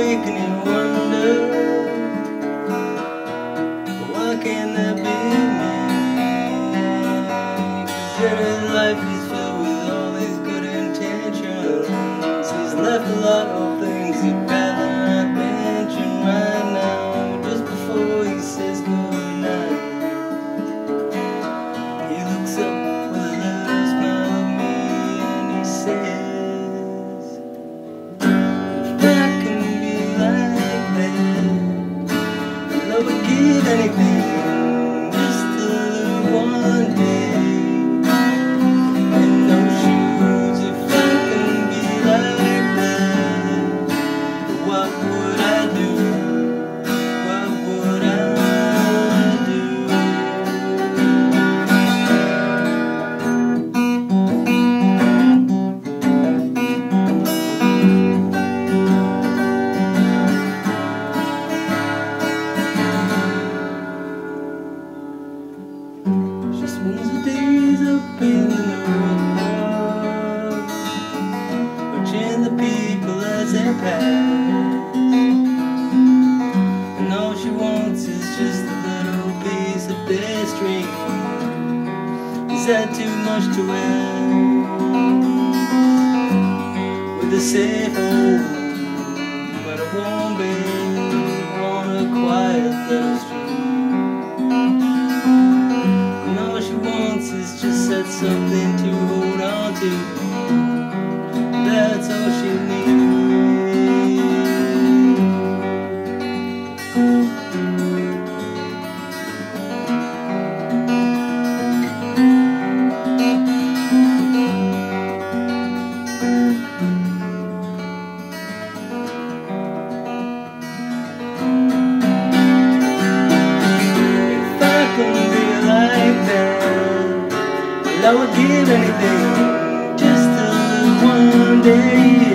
making you wonder, why can't there be me? 'Cause his life is filled with all these good intentions. He's left a lot of things he'd rather not mention right now, just before he says goodnight. He looks up with a little smile at me and he says, if I can be like that, I would give anything just to live one day in no shoes. If I can be like that, what would I do? What would I do? She spends her days up in the North, watching the people as they pass, and all she wants is just a little piece of their string. Is that too much to ask? With a safe home, but a warm bed on a quiet little street. It's just that something to hold on to. That's all she needs. If I can be like that, I would give anything just to live one day.